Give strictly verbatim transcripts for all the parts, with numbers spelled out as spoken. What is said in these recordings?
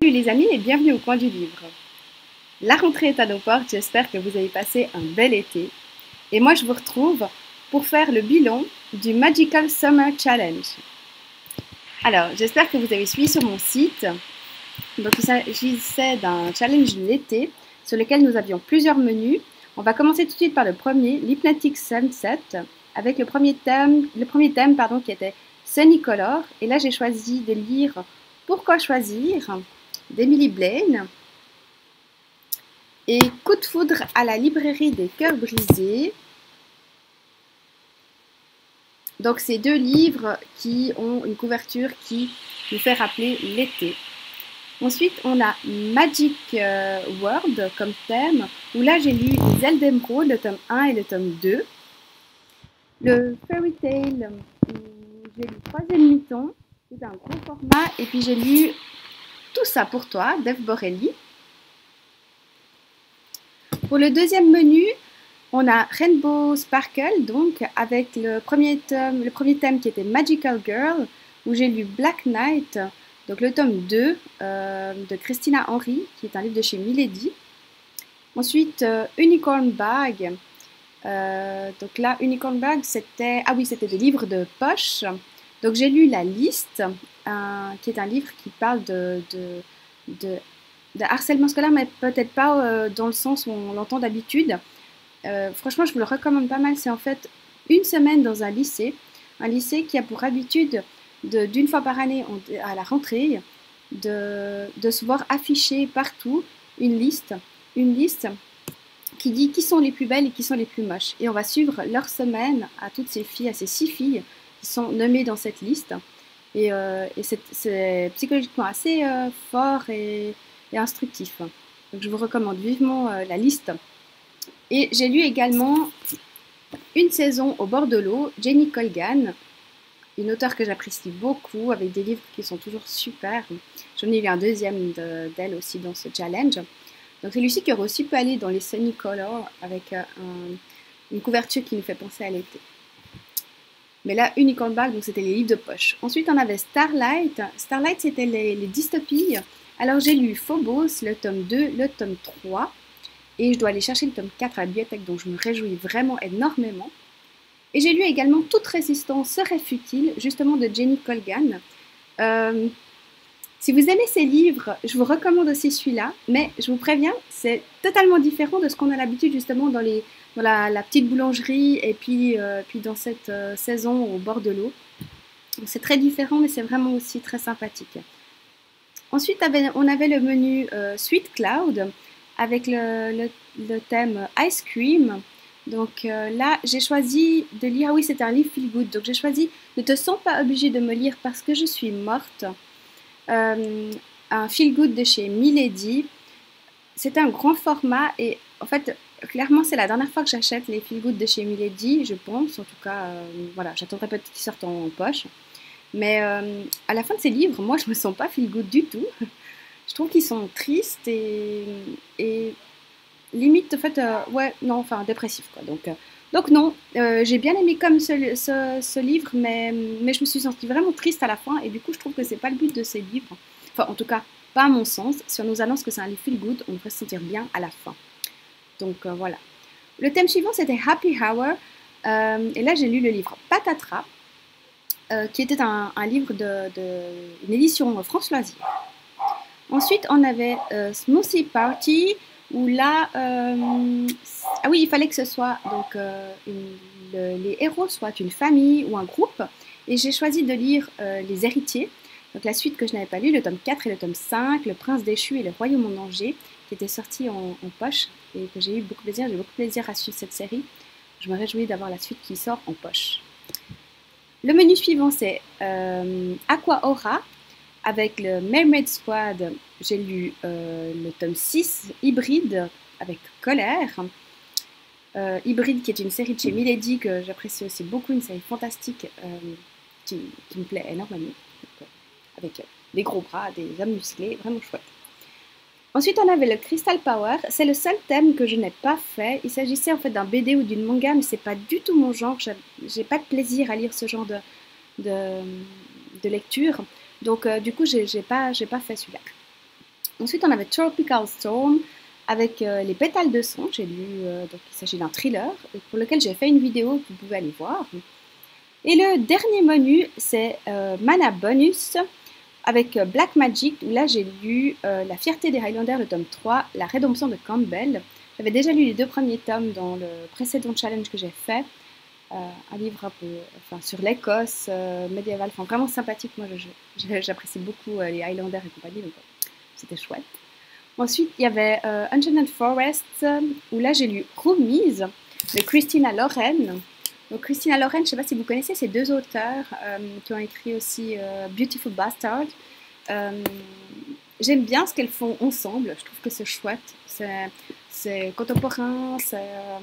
Salut les amis et bienvenue au coin du livre. La rentrée est à nos portes, j'espère que vous avez passé un bel été. Et moi je vous retrouve pour faire le bilan du Magical Summer Challenge. Alors j'espère que vous avez suivi sur mon site. Donc il s'agissait d'un challenge de l'été sur lequel nous avions plusieurs menus. On va commencer tout de suite par le premier, l'Hypnotic Sunset, avec le premier thème, le premier thème pardon, qui était Sunny Color. Et là j'ai choisi de lire Pourquoi choisir d'Emily Blaine et Coup de foudre à la librairie des cœurs brisés. Donc ces deux livres qui ont une couverture qui nous fait rappeler l'été. Ensuite on a Magic World comme thème, où là j'ai lu Les Ailes d'Émeraude, le tome un et le tome deux. Le Fairy Tale, j'ai lu Troisième Muton, c'est un gros format, et puis j'ai lu Tout ça pour toi d'Eve Borelli. Pour le deuxième menu, on a Rainbow Sparkle, donc avec le premier, tome, le premier thème qui était Magical Girl, où j'ai lu Black Knight, donc le tome deux euh, de Christina Henry, qui est un livre de chez Milady. Ensuite, euh, Unicorn Bag. Euh, donc là, Unicorn Bag, c'était ah oui, c'était des livres de poche. Donc j'ai lu La Liste, un, qui est un livre qui parle de, de, de, de harcèlement scolaire, mais peut-être pas euh, dans le sens où on l'entend d'habitude. Euh, franchement, je vous le recommande pas mal. C'est en fait une semaine dans un lycée, un lycée qui a pour habitude d'une fois par année on, à la rentrée de, de se voir afficher partout une liste, une liste qui dit qui sont les plus belles et qui sont les plus moches. Et on va suivre leur semaine à toutes ces filles, à ces six filles qui sont nommées dans cette liste. Et, euh, et c'est psychologiquement assez euh, fort et, et instructif. Donc je vous recommande vivement euh, La Liste. Et j'ai lu également Une saison au bord de l'eau, Jenny Colgan, une auteure que j'apprécie beaucoup, avec des livres qui sont toujours super. J'en ai lu un deuxième d'elle de, aussi dans ce challenge. Donc celui-ci qui aurait aussi pu aller dans les Sunny Color, avec euh, un, une couverture qui nous fait penser à l'été. Mais là, Unicorn Bag, donc c'était les livres de poche. Ensuite, on avait Starlight. Starlight, c'était les, les dystopies. Alors, j'ai lu Phobos, le tome deux, le tome trois. Et je dois aller chercher le tome quatre à la bibliothèque, donc je me réjouis vraiment énormément. Et j'ai lu également Toute résistance serait futile, justement de Jenny Colgan. Euh, si vous aimez ces livres, je vous recommande aussi celui-là. Mais je vous préviens, c'est totalement différent de ce qu'on a l'habitude justement dans les... dans la, la petite boulangerie et puis, euh, puis dans cette euh, saison au bord de l'eau. C'est très différent, mais c'est vraiment aussi très sympathique. Ensuite, on avait le menu euh, Sweet Cloud avec le, le, le thème Ice Cream. Donc euh, là, j'ai choisi de lire, ah oui, c'était un livre feel good, donc j'ai choisi Ne te sens pas obligé de me lire parce que je suis morte. Euh, un feel good de chez Milady. C'est un grand format et en fait, clairement, c'est la dernière fois que j'achète les feel good de chez Milady, je pense. En tout cas, euh, voilà, j'attendrai peut-être qu'ils sortent en, en poche. Mais euh, à la fin de ces livres, moi, je me sens pas feel good du tout. Je trouve qu'ils sont tristes et, et limite, en fait, euh, ouais, non, enfin, dépressifs, quoi. Donc, euh, donc non, euh, j'ai bien aimé comme ce, ce, ce livre, mais, mais je me suis sentie vraiment triste à la fin. Et du coup, je trouve que c'est pas le but de ces livres. Enfin, en tout cas, pas à mon sens. Si on nous annonce que c'est un livre feel good, on devrait se sentir bien à la fin. Donc euh, voilà. Le thème suivant, c'était Happy Hour. Euh, et là, j'ai lu le livre Patatras, euh, qui était un, un livre de, de une édition France Loisirs. Ensuite, on avait euh, Smoothie Party, où là, euh, ah oui, il fallait que ce soit donc euh, une, le, les héros soient une famille ou un groupe. Et j'ai choisi de lire euh, Les Héritiers. Donc la suite que je n'avais pas lue, le tome quatre et le tome cinq, Le Prince déchu et le Royaume en danger, qui était sorti en, en poche et que j'ai eu beaucoup de plaisir. J'ai beaucoup de plaisir à suivre cette série. Je me réjouis d'avoir la suite qui sort en poche. Le menu suivant, c'est euh, Aqua Aura, avec le Mermaid Squad. J'ai lu euh, le tome six, Hybride, avec Colère. Euh, Hybride, qui est une série de chez Milady que j'apprécie aussi beaucoup, une série fantastique euh, qui, qui me plaît énormément. Donc, avec euh, des gros bras, des hommes musclés, vraiment chouette. Ensuite, on avait le Crystal Power. C'est le seul thème que je n'ai pas fait. Il s'agissait en fait d'un B D ou d'une manga, mais c'est pas du tout mon genre. J'ai pas de plaisir à lire ce genre de, de, de lecture. Donc, euh, du coup, j'ai pas, j'ai pas fait celui-là. Ensuite, on avait Tropical Storm avec euh, les pétales de son. J'ai lu, euh, donc il s'agit d'un thriller pour lequel j'ai fait une vidéo que vous pouvez aller voir. Et le dernier menu, c'est euh, Mana Bonus avec euh, Black Magic, où là j'ai lu euh, La fierté des Highlanders, le tome trois, La rédemption de Campbell. J'avais déjà lu les deux premiers tomes dans le précédent challenge que j'ai fait. Euh, un livre un peu enfin, sur l'Écosse euh, médiévale, enfin, vraiment sympathique. Moi, j'apprécie beaucoup euh, les Highlanders et compagnie, donc euh, c'était chouette. Ensuite, il y avait euh, Enchanted Forest, où là j'ai lu Roomies de Christina Lauren. Donc Christina Lauren, je ne sais pas si vous connaissez ces deux auteurs euh, qui ont écrit aussi euh, Beautiful Bastard. Euh, J'aime bien ce qu'elles font ensemble, je trouve que c'est chouette. C'est contemporain, c'est euh,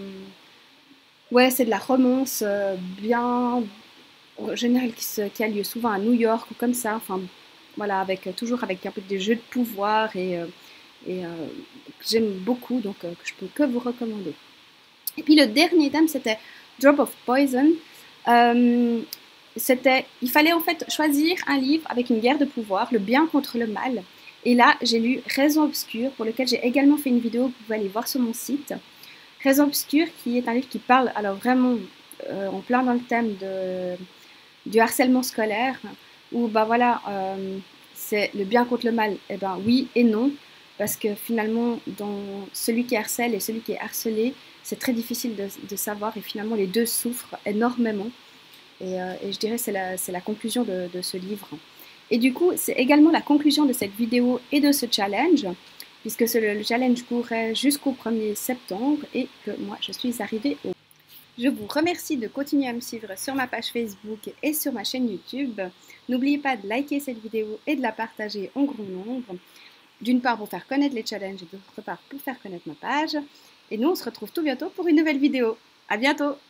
ouais, c'est de la romance euh, bien en général qui, se, qui a lieu souvent à New York ou comme ça. Enfin, voilà, avec toujours avec un peu des jeux de pouvoir et, euh, et euh, que j'aime beaucoup, donc euh, que je peux que vous recommander. Et puis le dernier thème, c'était Drop of Poison. Euh, c'était, il fallait en fait choisir un livre avec une guerre de pouvoir, le bien contre le mal. Et là, j'ai lu Raison obscure, pour lequel j'ai également fait une vidéo que vous pouvez aller voir sur mon site. Raison obscure, qui est un livre qui parle, alors vraiment, euh, en plein dans le thème de, du harcèlement scolaire, où bah voilà, euh, c'est le bien contre le mal. Eh ben oui et non, parce que finalement, dans celui qui harcèle et celui qui est harcelé, c'est très difficile de, de savoir, et finalement les deux souffrent énormément. Et, euh, et je dirais que c'est la, la conclusion de, de ce livre. Et du coup, c'est également la conclusion de cette vidéo et de ce challenge, puisque ce, le challenge courait jusqu'au premier septembre et que moi, je suis arrivée au... Je vous remercie de continuer à me suivre sur ma page Facebook et sur ma chaîne YouTube. N'oubliez pas de liker cette vidéo et de la partager en grand nombre. D'une part pour faire connaître les challenges et d'autre part pour faire connaître ma page. Et nous, on se retrouve tout bientôt pour une nouvelle vidéo. À bientôt!